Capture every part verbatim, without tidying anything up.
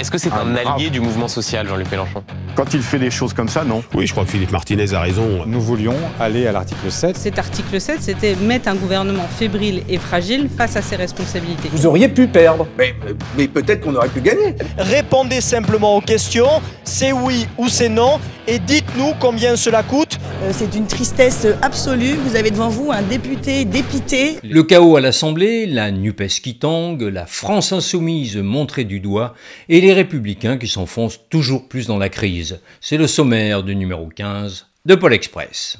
Est-ce que c'est un, un allié du mouvement social, Jean-Luc Mélenchon? Quand il fait des choses comme ça, non. Oui, je crois que Philippe Martinez a raison. Nous voulions aller à l'article sept. Cet article sept, c'était mettre un gouvernement fébrile et fragile face à ses responsabilités. Vous auriez pu perdre. Mais, mais peut-être qu'on aurait pu gagner. Répondez simplement aux questions, c'est oui ou c'est non, et dites-nous combien cela coûte. Euh, c'est d'une tristesse absolue, vous avez devant vous un député dépité. Le chaos à l'Assemblée, la NUPES qui tangue, la France insoumise montrée du doigt, et les Républicains qui s'enfoncent toujours plus dans la crise. C'est le sommaire du numéro quinze de Pôle Express.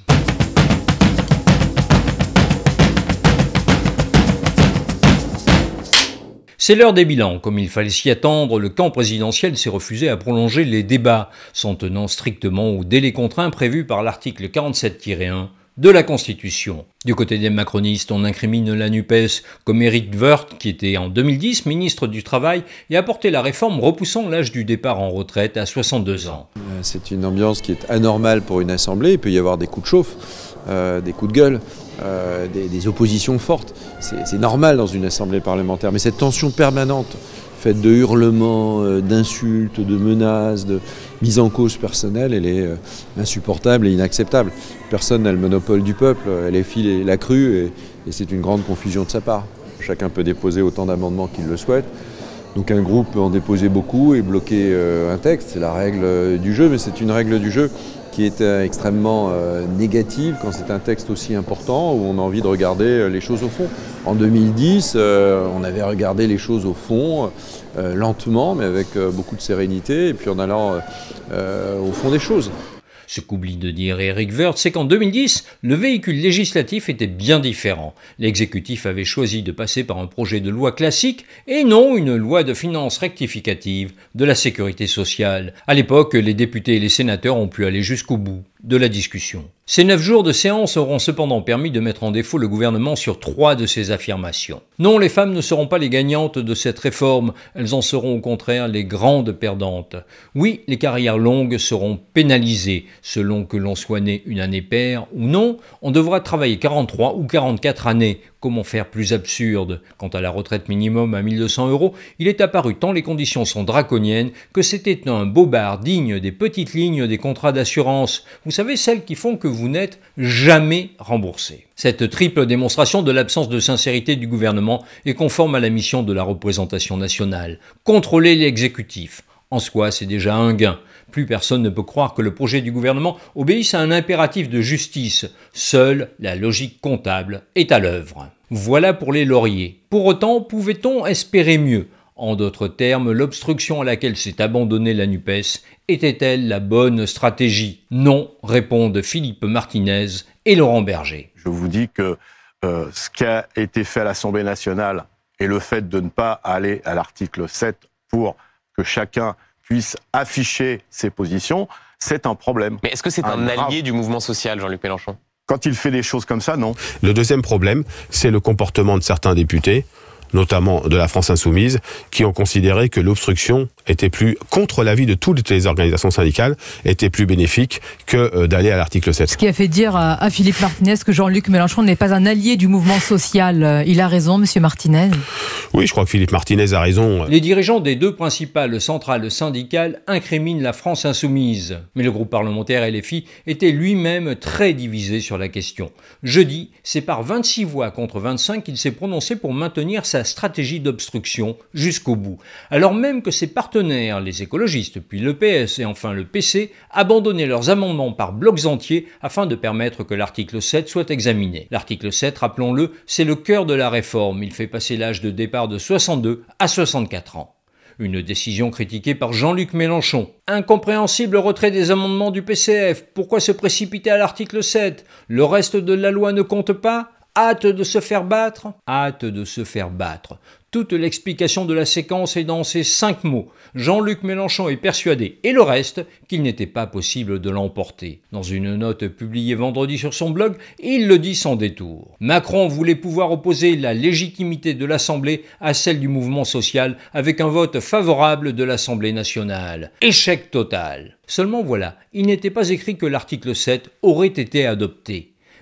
C'est l'heure des bilans. Comme il fallait s'y attendre, le camp présidentiel s'est refusé à prolonger les débats, s'en tenant strictement au délai contraint prévu par l'article quarante-sept tiret un de la Constitution. Du côté des macronistes, on incrimine la NUPES comme Éric Woerth, qui était en deux mille dix ministre du Travail et a porté la réforme repoussant l'âge du départ en retraite à soixante-deux ans. C'est une ambiance qui est anormale pour une assemblée. Il peut y avoir des coups de chauffe, euh, des coups de gueule, euh, des, des oppositions fortes. C'est normal dans une assemblée parlementaire. Mais cette tension permanente, faite de hurlements, euh, d'insultes, de menaces, de mise en cause personnelle, elle est euh, insupportable et inacceptable. Personne n'a le monopole du peuple, elle est file la crue et, et c'est une grande confusion de sa part. Chacun peut déposer autant d'amendements qu'il le souhaite. Donc un groupe peut en déposer beaucoup et bloquer euh, un texte, c'est la règle du jeu, mais c'est une règle du jeu qui est euh, extrêmement euh, négative quand c'est un texte aussi important où on a envie de regarder euh, les choses au fond. En deux mille dix, euh, on avait regardé les choses au fond, euh, lentement, mais avec euh, beaucoup de sérénité, et puis en allant euh, euh, au fond des choses. Ce qu'oublie de dire Éric Woerth, c'est qu'en deux mille dix, le véhicule législatif était bien différent. L'exécutif avait choisi de passer par un projet de loi classique et non une loi de finances rectificative de la sécurité sociale. À l'époque, les députés et les sénateurs ont pu aller jusqu'au bout de la discussion. Ces neuf jours de séance auront cependant permis de mettre en défaut le gouvernement sur trois de ses affirmations. Non, les femmes ne seront pas les gagnantes de cette réforme, elles en seront au contraire les grandes perdantes. Oui, les carrières longues seront pénalisées, selon que l'on soit né une année paire ou non, on devra travailler quarante-trois ou quarante-quatre années. Comment faire plus absurde? Quant à la retraite minimum à mille deux cents euros, il est apparu tant les conditions sont draconiennes que c'était un bobard digne des petites lignes des contrats d'assurance. Vous savez, celles qui font que vous n'êtes jamais remboursé. Cette triple démonstration de l'absence de sincérité du gouvernement est conforme à la mission de la représentation nationale. Contrôler l'exécutif. En soi, c'est déjà un gain. Plus personne ne peut croire que le projet du gouvernement obéisse à un impératif de justice. Seule la logique comptable est à l'œuvre. Voilà pour les lauriers. Pour autant, pouvait-on espérer mieux? En d'autres termes, l'obstruction à laquelle s'est abandonnée la NUPES était-elle la bonne stratégie? Non, répondent Philippe Martinez et Laurent Berger. Je vous dis que euh, ce qui a été fait à l'Assemblée nationale et le fait de ne pas aller à l'article sept pour que chacun puisse afficher ses positions, c'est un problème. Mais est-ce que c'est un, un allié du mouvement social, Jean-Luc Mélenchon? Quand il fait des choses comme ça, non. Le deuxième problème, c'est le comportement de certains députés, notamment de la France insoumise, qui ont considéré que l'obstruction était plus, contre l'avis de toutes les organisations syndicales, était plus bénéfique que euh, d'aller à l'article sept. Ce qui a fait dire à, à Philippe Martinez que Jean-Luc Mélenchon n'est pas un allié du mouvement social. Il a raison, monsieur Martinez? Oui, je crois que Philippe Martinez a raison. Les dirigeants des deux principales centrales syndicales incriminent la France insoumise. Mais le groupe parlementaire L F I était lui-même très divisé sur la question. Jeudi, c'est par vingt-six voix contre vingt-cinq qu'il s'est prononcé pour maintenir sa stratégie d'obstruction jusqu'au bout. Alors même que ses partenaires, les écologistes, puis le P S et enfin le P C, abandonnaient leurs amendements par blocs entiers afin de permettre que l'article sept soit examiné. L'article sept, rappelons-le, c'est le cœur de la réforme. Il fait passer l'âge de départ de soixante-deux à soixante-quatre ans. Une décision critiquée par Jean-Luc Mélenchon. Incompréhensible retrait des amendements du P C F. Pourquoi se précipiter à l'article sept? Le reste de la loi ne compte pas? Hâte de se faire battre? Hâte de se faire battre. Toute l'explication de la séquence est dans ces cinq mots. Jean-Luc Mélenchon est persuadé, et le reste, qu'il n'était pas possible de l'emporter. Dans une note publiée vendredi sur son blog, il le dit sans détour. Macron voulait pouvoir opposer la légitimité de l'Assemblée à celle du mouvement social avec un vote favorable de l'Assemblée nationale. Échec total. Seulement voilà, il n'était pas écrit que l'article sept aurait été adopté.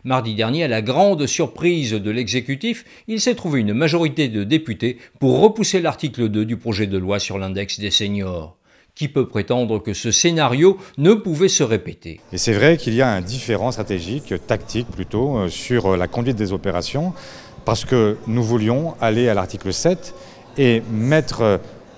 Mardi dernier, à la grande surprise de l'exécutif, il s'est trouvé une majorité de députés pour repousser l'article deux du projet de loi sur l'index des seniors. Qui peut prétendre que ce scénario ne pouvait se répéter? Et c'est vrai qu'il y a un différent stratégique, tactique plutôt, sur la conduite des opérations, parce que nous voulions aller à l'article sept et mettre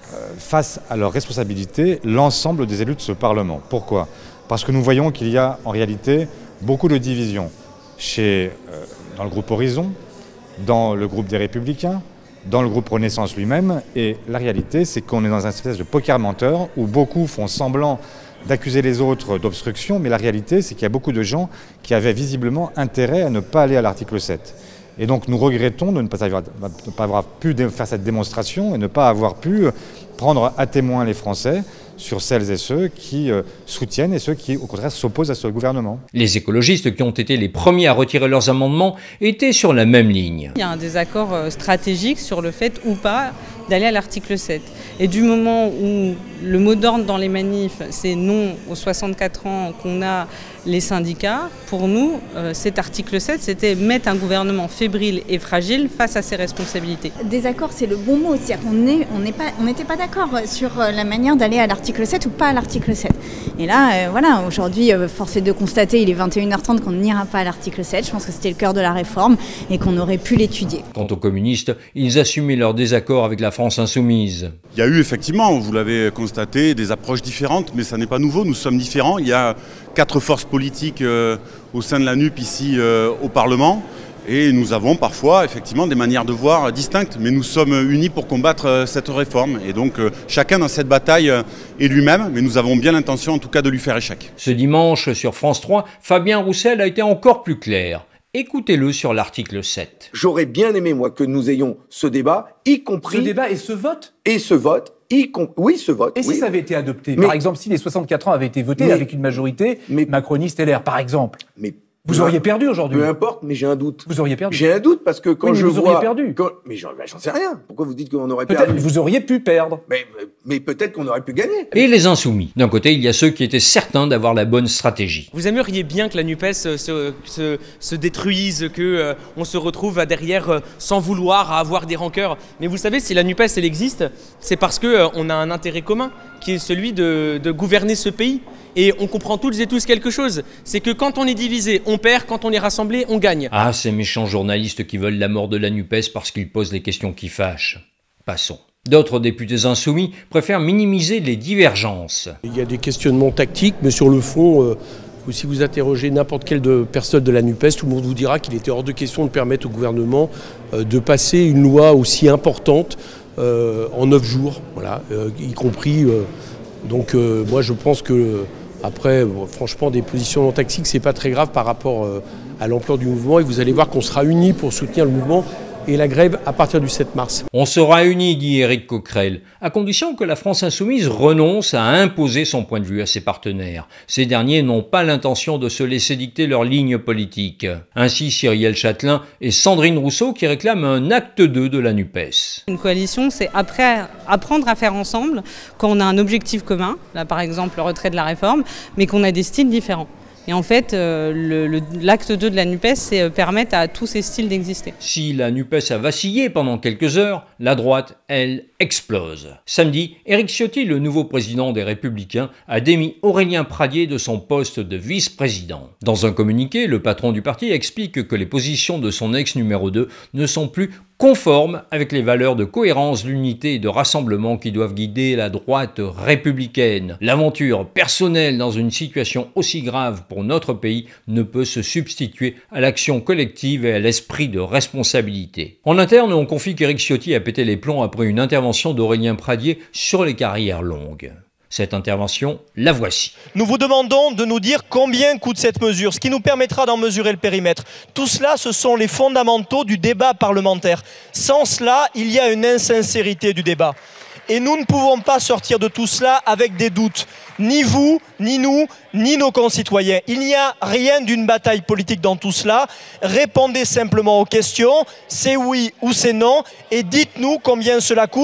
face à leurs responsabilités l'ensemble des élus de ce Parlement. Pourquoi? Parce que nous voyons qu'il y a en réalité beaucoup de divisions chez, euh, dans le groupe Horizon, dans le groupe des Républicains, dans le groupe Renaissance lui-même, et la réalité c'est qu'on est dans un espèce de poker menteur où beaucoup font semblant d'accuser les autres d'obstruction, mais la réalité c'est qu'il y a beaucoup de gens qui avaient visiblement intérêt à ne pas aller à l'article sept. Et donc nous regrettons de ne pas avoir, ne pas avoir pu faire cette démonstration et ne pas avoir pu prendre à témoin les Français sur celles et ceux qui euh, soutiennent et ceux qui, au contraire, s'opposent à ce gouvernement. Les écologistes, qui ont été les premiers à retirer leurs amendements, étaient sur la même ligne. Il y a un désaccord stratégique sur le fait ou pas d'aller à l'article sept. Et du moment où le mot d'ordre dans les manifs, c'est non aux soixante-quatre ans qu'on a les syndicats, pour nous, euh, cet article sept, c'était mettre un gouvernement fébrile et fragile face à ses responsabilités. Désaccord, c'est le bon mot. C'est-à-dire qu'on n'est on n'est pas, on n'était pas d'accord sur la manière d'aller à l'article sept ou pas à l'article sept. Et là, euh, voilà, aujourd'hui, euh, force est de constater, il est vingt et une heures trente qu'on n'ira pas à l'article sept. Je pense que c'était le cœur de la réforme et qu'on aurait pu l'étudier. Quant aux communistes, ils assumaient leur désaccord avec la France insoumise. Il y a eu effectivement, vous l'avez constaté, des approches différentes, mais ça n'est pas nouveau, nous sommes différents. Il y a quatre forces politiques euh, au sein de la N U P ici euh, au Parlement, et nous avons parfois effectivement des manières de voir distinctes, mais nous sommes unis pour combattre euh, cette réforme. Et donc euh, chacun dans cette bataille euh, est lui-même, mais nous avons bien l'intention en tout cas de lui faire échec. Ce dimanche, sur France trois, Fabien Roussel a été encore plus clair. Écoutez-le sur l'article sept. J'aurais bien aimé, moi, que nous ayons ce débat, y compris... Ce débat et ce vote Et ce vote, y com... oui, ce vote. Et si oui. ça avait été adopté? Mais... Par exemple, si les soixante-quatre ans avaient été votés mais... avec une majorité mais... macroniste L R, par exemple. Mais... Vous auriez perdu aujourd'hui. Peu importe, mais j'ai un doute. Vous auriez perdu. J'ai un doute parce que quand oui, je vous vois... Auriez perdu. Quand... Mais j'en ben, sais rien. Pourquoi vous dites qu'on aurait peut-être perdu? Vous auriez pu perdre. Mais, mais peut-être qu'on aurait pu gagner. Et les insoumis. D'un côté, il y a ceux qui étaient certains d'avoir la bonne stratégie. Vous aimeriez bien que la NUPES se, se, se détruise, qu'on euh, se retrouve à derrière euh, sans vouloir à avoir des rancœurs. Mais vous savez, si la NUPES elle existe, c'est parce qu'on euh, a un intérêt commun, qui est celui de, de gouverner ce pays. Et on comprend toutes et tous quelque chose, c'est que quand on est divisé, on perd, quand on est rassemblé, on gagne. Ah, ces méchants journalistes qui veulent la mort de la NUPES parce qu'ils posent les questions qui fâchent. Passons. D'autres députés insoumis préfèrent minimiser les divergences. Il y a des questionnements tactiques, mais sur le fond, euh, si vous interrogez n'importe quelle de personne de la NUPES, tout le monde vous dira qu'il était hors de question de permettre au gouvernement euh, de passer une loi aussi importante euh, en neuf jours, voilà, euh, y compris... Euh, donc euh, moi je pense que... Après, bon, franchement, des positions tactiques, c'est pas très grave par rapport euh, à l'ampleur du mouvement. Et vous allez voir qu'on sera unis pour soutenir le mouvement et la grève à partir du sept mars. On sera unis, dit Éric Coquerel, à condition que la France insoumise renonce à imposer son point de vue à ses partenaires. Ces derniers n'ont pas l'intention de se laisser dicter leur ligne politique. Ainsi, Cyrielle Châtelain et Sandrine Rousseau qui réclament un acte deux de la NUPES. Une coalition, c'est après apprendre à faire ensemble quand on a un objectif commun, là par exemple le retrait de la réforme, mais qu'on a des styles différents. Et en fait, euh, l'acte deux de la NUPES, c'est euh, permettre à tous ces styles d'exister. Si la NUPES a vacillé pendant quelques heures, la droite, elle, explose. Samedi, Éric Ciotti, le nouveau président des Républicains, a démis Aurélien Pradié de son poste de vice-président. Dans un communiqué, le patron du parti explique que les positions de son ex numéro deux ne sont plus conformes avec les valeurs de cohérence, d'unité et de rassemblement qui doivent guider la droite républicaine. L'aventure personnelle dans une situation aussi grave pour notre pays ne peut se substituer à l'action collective et à l'esprit de responsabilité. En interne, on confie qu'Éric Ciotti a pété les plombs après une intervention d'Aurélien Pradié sur les carrières longues. Cette intervention, la voici. Nous vous demandons de nous dire combien coûte cette mesure, ce qui nous permettra d'en mesurer le périmètre. Tout cela, ce sont les fondamentaux du débat parlementaire. Sans cela, il y a une insincérité du débat. Et nous ne pouvons pas sortir de tout cela avec des doutes. Ni vous, ni nous, ni nos concitoyens. Il n'y a rien d'une bataille politique dans tout cela. Répondez simplement aux questions, c'est oui ou c'est non, et dites-nous combien cela coûte.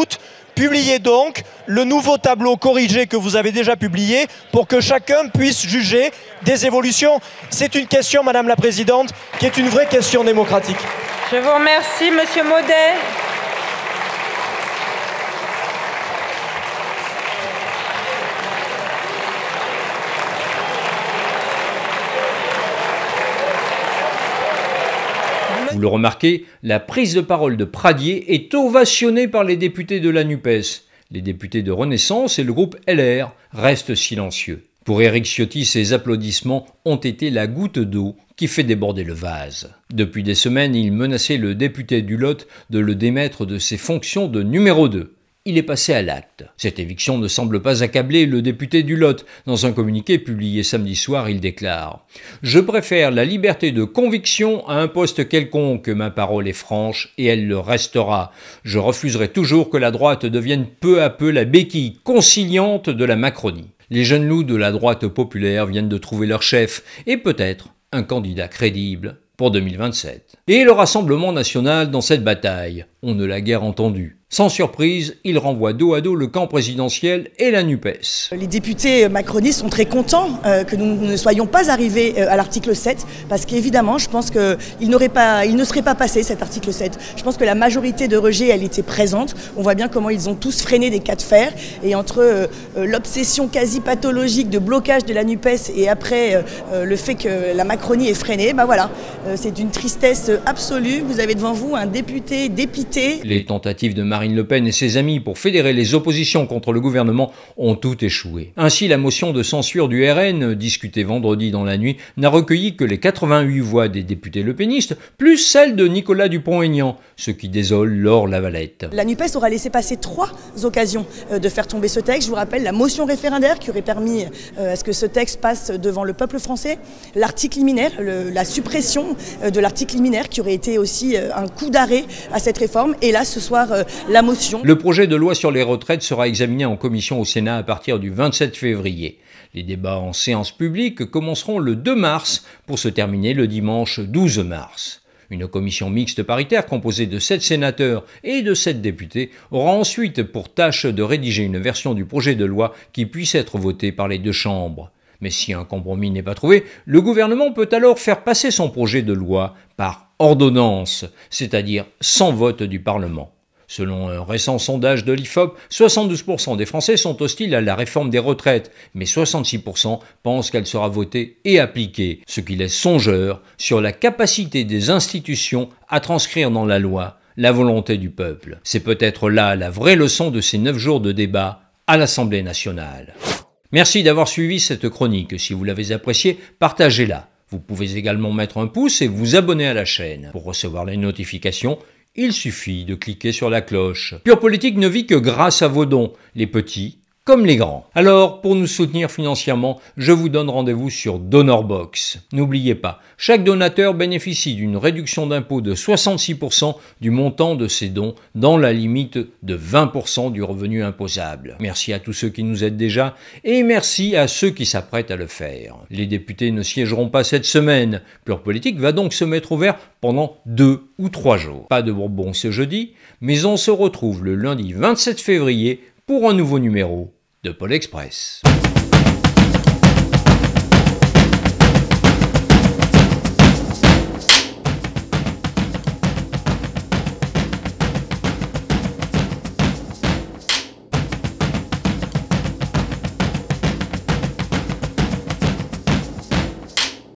Publiez donc le nouveau tableau corrigé que vous avez déjà publié pour que chacun puisse juger des évolutions. C'est une question, Madame la Présidente, qui est une vraie question démocratique. Je vous remercie, Monsieur Maudet. Vous le remarquez, la prise de parole de Pradier est ovationnée par les députés de la NUPES. Les députés de Renaissance et le groupe L R restent silencieux. Pour Éric Ciotti, ces applaudissements ont été la goutte d'eau qui fait déborder le vase. Depuis des semaines, il menaçait le député du Lot de le démettre de ses fonctions de numéro deux. Il est passé à l'acte. Cette éviction ne semble pas accabler le député du Lot. Dans un communiqué publié samedi soir, il déclare « Je préfère la liberté de conviction à un poste quelconque. Ma parole est franche et elle le restera. Je refuserai toujours que la droite devienne peu à peu la béquille conciliante de la Macronie. » Les jeunes loups de la droite populaire viennent de trouver leur chef et peut-être un candidat crédible pour deux mille vingt-sept. Et le Rassemblement national dans cette bataille, on ne l'a guère entendu. Sans surprise, il renvoie dos à dos le camp présidentiel et la NUPES. Les députés macronistes sont très contents euh, que nous ne soyons pas arrivés euh, à l'article sept, parce qu'évidemment, je pense qu'il n'aurait pas, il ne serait pas passé cet article sept. Je pense que la majorité de rejet, elle était présente. On voit bien comment ils ont tous freiné des cas de fer. Et entre euh, l'obsession quasi pathologique de blocage de la NUPES et après euh, le fait que la Macronie est freinée, ben voilà, euh, c'est d'une tristesse absolue. Vous avez devant vous un député dépité. Les tentatives de Marine Le Pen et ses amis pour fédérer les oppositions contre le gouvernement ont tout échoué. Ainsi, la motion de censure du R N, discutée vendredi dans la nuit, n'a recueilli que les quatre-vingt-huit voix des députés lepénistes, plus celle de Nicolas Dupont-Aignan, ce qui désole Laure Lavalette. La NUPES aura laissé passer trois occasions de faire tomber ce texte. Je vous rappelle la motion référendaire qui aurait permis à ce que ce texte passe devant le peuple français, l'article liminaire, le, la suppression de l'article liminaire qui aurait été aussi un coup d'arrêt à cette réforme, et là ce soir la motion. Le projet de loi sur les retraites sera examiné en commission au Sénat à partir du vingt-sept février. Les débats en séance publique commenceront le deux mars pour se terminer le dimanche douze mars. Une commission mixte paritaire composée de sept sénateurs et de sept députés aura ensuite pour tâche de rédiger une version du projet de loi qui puisse être votée par les deux chambres. Mais si un compromis n'est pas trouvé, le gouvernement peut alors faire passer son projet de loi par ordonnance, c'est-à-dire sans vote du Parlement. Selon un récent sondage de l'I F O P, soixante-douze pour cent des Français sont hostiles à la réforme des retraites, mais soixante-six pour cent pensent qu'elle sera votée et appliquée, ce qui laisse songeur sur la capacité des institutions à transcrire dans la loi la volonté du peuple. C'est peut-être là la vraie leçon de ces neuf jours de débat à l'Assemblée nationale. Merci d'avoir suivi cette chronique. Si vous l'avez appréciée, partagez-la. Vous pouvez également mettre un pouce et vous abonner à la chaîne. Pour recevoir les notifications, il suffit de cliquer sur la cloche. Pure Politique ne vit que grâce à vos dons, les petits comme les grands. Alors, pour nous soutenir financièrement, je vous donne rendez-vous sur DonorBox. N'oubliez pas, chaque donateur bénéficie d'une réduction d'impôt de soixante-six pour cent du montant de ses dons dans la limite de vingt pour cent du revenu imposable. Merci à tous ceux qui nous aident déjà et merci à ceux qui s'apprêtent à le faire. Les députés ne siégeront pas cette semaine. Pure Politique va donc se mettre au vert pendant deux ou trois jours. Pas de Bourbon ce jeudi, mais on se retrouve le lundi vingt-sept février pour un nouveau numéro de Pôle Express.